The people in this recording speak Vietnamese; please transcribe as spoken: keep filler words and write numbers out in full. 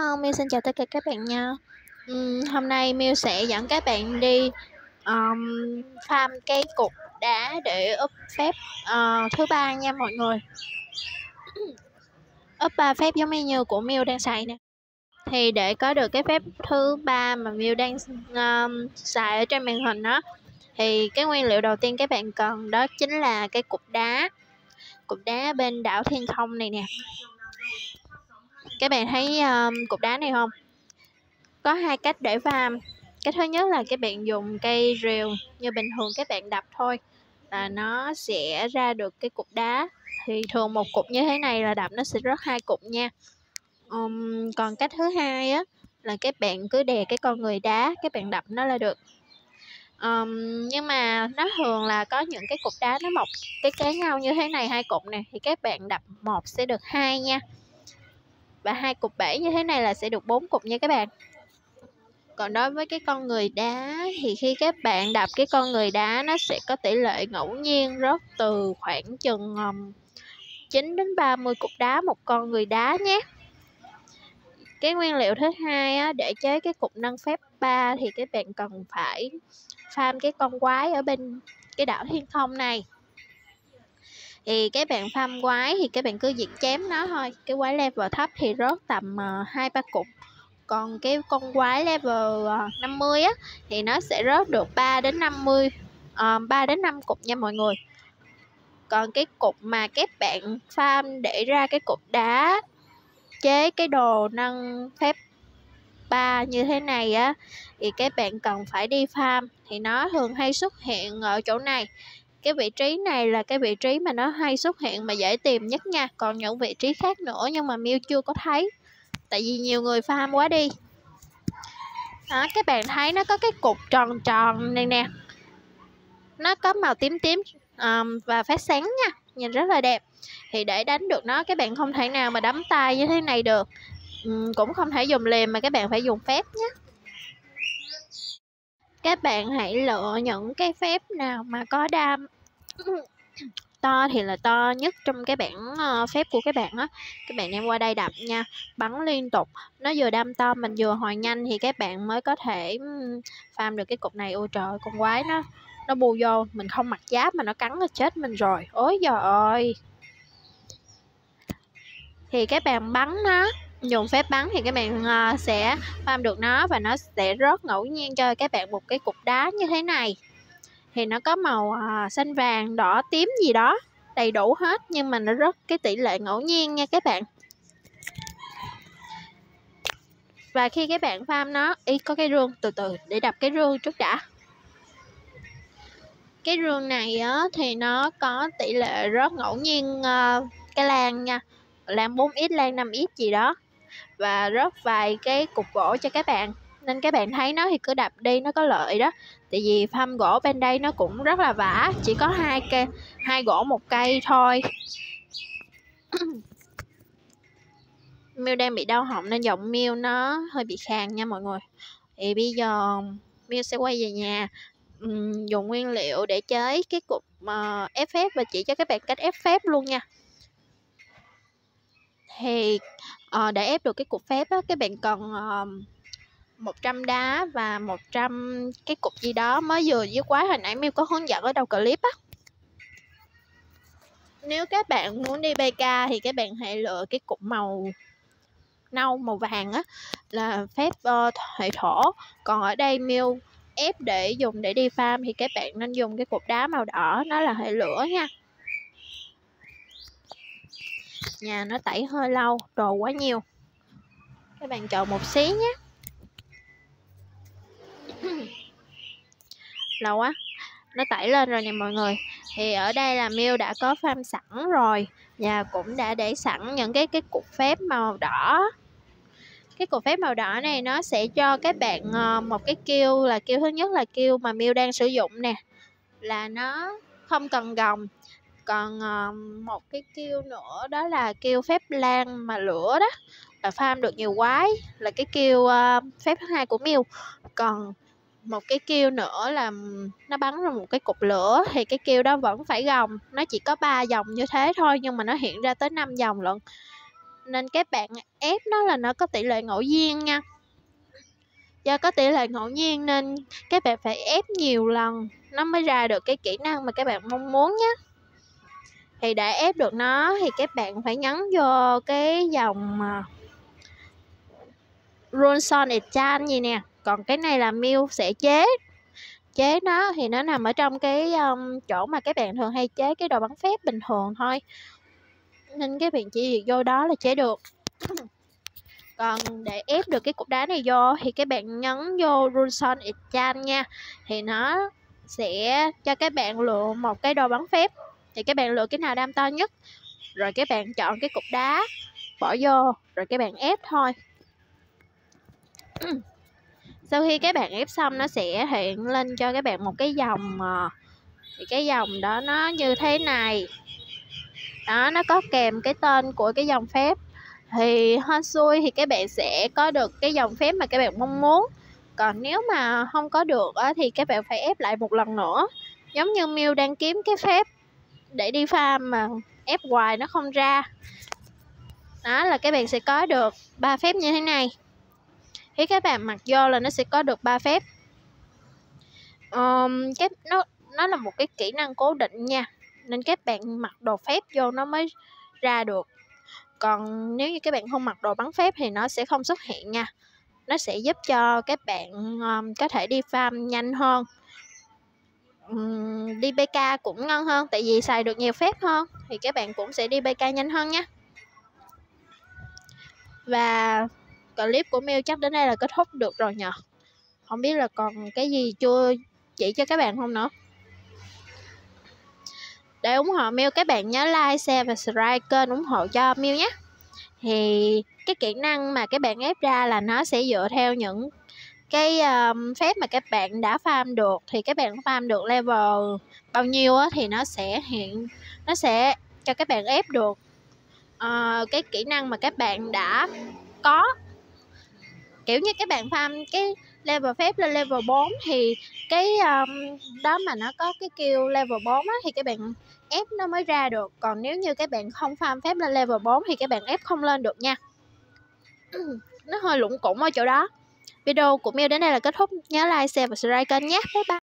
Hello, Miu xin chào tất cả các bạn nha. Ừm, hôm nay Miu sẽ dẫn các bạn đi um, farm cái cục đá để up phép ờ, thứ ba nha mọi người. Up ba phép giống như của Miu đang xài nè. Thì để có được cái phép thứ ba mà Miu đang um, xài ở trên màn hình đó, thì cái nguyên liệu đầu tiên các bạn cần đó chính là cái cục đá. Cục đá bên đảo Thiên Không này nè. Các bạn thấy um, cục đá này không? Có hai cách để farm. Cái thứ nhất là các bạn dùng cây rìu như bình thường các bạn đập thôi là nó sẽ ra được cái cục đá. Thì thường một cục như thế này là đập nó sẽ rớt hai cục nha. um, Còn cách thứ hai á là các bạn cứ đè cái con người đá, các bạn đập nó là được. um, Nhưng mà nó thường là có những cái cục đá nó mọc cái kế nhau như thế này, hai cục này, thì các bạn đập một sẽ được hai nha, và hai cục bể như thế này là sẽ được bốn cục nha các bạn. Còn đối với cái con người đá thì khi các bạn đập cái con người đá nó sẽ có tỷ lệ ngẫu nhiên rớt từ khoảng chừng um, chín đến ba mươi cục đá một con người đá nhé. Cái nguyên liệu thứ hai á, để chế cái cục nâng phép ba thì các bạn cần phải farm cái con quái ở bên cái đảo Thiên Không này. Thì các bạn farm quái thì các bạn cứ việc chém nó thôi. Cái quái level thấp thì rớt tầm hai uh, ba cục. Còn cái con quái level năm mươi á thì nó sẽ rớt được ba đến năm mươi uh, ba đến năm cục nha mọi người. Còn cái cục mà các bạn farm để ra cái cục đá chế cái đồ nâng phép ba như thế này á thì các bạn cần phải đi farm, thì nó thường hay xuất hiện ở chỗ này. Cái vị trí này là cái vị trí mà nó hay xuất hiện mà dễ tìm nhất nha. Còn những vị trí khác nữa nhưng mà Miu chưa có thấy, tại vì nhiều người farm quá đi. Đó, các bạn thấy nó có cái cục tròn tròn này nè, nó có màu tím tím um, và phát sáng nha, nhìn rất là đẹp. Thì để đánh được nó các bạn không thể nào mà đấm tay như thế này được, um, cũng không thể dùng liềm mà các bạn phải dùng phép nhé. Các bạn hãy lựa những cái phép nào mà có đam to thì là to nhất trong cái bảng uh, phép của các bạn á. Các bạn đem qua đây đập nha, bắn liên tục, nó vừa đam to mình vừa hồi nhanh thì các bạn mới có thể farm được cái cục này. Ôi trời, con quái nó nó bù vô mình không mặc giáp mà nó cắn là chết mình rồi. Ôi giời ơi. Thì các bạn bắn nó, dùng phép bắn thì các bạn uh, sẽ farm được nó, và nó sẽ rớt ngẫu nhiên cho các bạn một cái cục đá như thế này. Thì nó có màu à, xanh vàng đỏ tím gì đó đầy đủ hết, nhưng mà nó rất cái tỷ lệ ngẫu nhiên nha các bạn. Và khi các bạn farm nó, ý có cái rương, từ từ để đập cái rương trước đã. Cái rương này á thì nó có tỷ lệ rất ngẫu nhiên uh, cái lan nha, lan bốn x lan năm x gì đó, và rớt vài cái cục gỗ cho các bạn. Nên các bạn thấy nó thì cứ đập đi, nó có lợi đó. Tại vì farm gỗ bên đây nó cũng rất là vả, chỉ có hai cây, hai gỗ một cây thôi. Miu đang bị đau họng nên giọng Miu nó hơi bị khàn nha mọi người. Thì bây giờ Miu sẽ quay về nhà um, dùng nguyên liệu để chế cái cục uh, ép phép và chỉ cho các bạn cách ép phép luôn nha. Thì uh, để ép được cái cục phép á, các bạn cần uh, một trăm đá và một trăm cái cục gì đó mới vừa với quái hồi nãy Miu có hướng dẫn ở đầu clip á. Nếu các bạn muốn đi bê ca thì các bạn hãy lựa cái cục màu nâu màu vàng á là phép uh, hệ thổ. Còn ở đây Miu ép để dùng để đi farm thì các bạn nên dùng cái cục đá màu đỏ, nó là hệ lửa nha. Nhà nó tẩy hơi lâu, đồ quá nhiều, các bạn chọn một xí nhé. Lâu quá, nó tẩy lên rồi nè mọi người. Thì ở đây là Miu đã có farm sẵn rồi, và cũng đã để sẵn những cái cái cục phép màu đỏ. Cái cục phép màu đỏ này nó sẽ cho các bạn uh, một cái kill, là kill thứ nhất là kill mà Miu đang sử dụng nè, là nó không cần gồng. Còn uh, một cái kill nữa đó là kill phép lan mà lửa đó, là farm được nhiều quái, là cái kill uh, phép thứ hai của Miu. Còn một cái kill nữa là nó bắn ra một cái cục lửa, thì cái kill đó vẫn phải gồng, nó chỉ có ba dòng như thế thôi nhưng mà nó hiện ra tới năm dòng lận. nên các bạn ép nó là nó có tỷ lệ ngẫu nhiên nha. Do có tỷ lệ ngẫu nhiên nên các bạn phải ép nhiều lần nó mới ra được cái kỹ năng mà các bạn mong muốn nhé. Thì để ép được nó thì các bạn phải nhấn vô cái dòng Ronson Enchant gì nè. Còn cái này là Mew sẽ chế chế nó thì nó nằm ở trong cái um, chỗ mà các bạn thường hay chế cái đồ bắn phép bình thường thôi, nên các bạn chỉ việc vô đó là chế được. Còn để ép được cái cục đá này vô thì các bạn nhấn vô Ronson Enchant nha, thì nó sẽ cho các bạn lựa một cái đồ bắn phép, thì các bạn lựa cái nào đam to nhất rồi các bạn chọn cái cục đá bỏ vô rồi các bạn ép thôi. Sau khi các bạn ép xong nó sẽ hiện lên cho các bạn một cái dòng, thì cái dòng đó nó như thế này đó, nó có kèm cái tên của cái dòng phép. Thì hên xui thì các bạn sẽ có được cái dòng phép mà các bạn mong muốn. Còn nếu mà không có được thì các bạn phải ép lại một lần nữa. Giống như Mew đang kiếm cái phép để đi farm mà ép hoài nó không ra. Đó là các bạn sẽ có được ba phép như thế này. Khi các bạn mặc vô là nó sẽ có được ba phép. Um, cái nó nó là một cái kỹ năng cố định nha, nên các bạn mặc đồ phép vô nó mới ra được. Còn nếu như các bạn không mặc đồ bắn phép thì nó sẽ không xuất hiện nha. Nó sẽ giúp cho các bạn um, có thể đi farm nhanh hơn, um, đi bê ca cũng ngon hơn, tại vì xài được nhiều phép hơn thì các bạn cũng sẽ đi bê ca nhanh hơn nha. Và clip của Mew chắc đến đây là kết thúc được rồi nhờ. Không biết là còn cái gì chưa chỉ cho các bạn không nữa. Để ủng hộ Mew các bạn nhớ like, share và subscribe kênh ủng hộ cho Mew nhé. Thì cái kỹ năng mà các bạn ép ra là nó sẽ dựa theo những cái um, phép mà các bạn đã farm được. Thì các bạn farm được level bao nhiêu á, thì nó sẽ hiện nó sẽ cho các bạn ép được uh, cái kỹ năng mà các bạn đã có. Kiểu như các bạn farm cái level phép lên level bốn thì cái um, đó mà nó có cái kill level bốn á, thì các bạn ép nó mới ra được. Còn nếu như các bạn không farm phép lên level bốn thì các bạn ép không lên được nha. Nó hơi lủng củng ở chỗ đó. Video của Mew đến đây là kết thúc. Nhớ like, share và subscribe kênh nhé. Bye bye.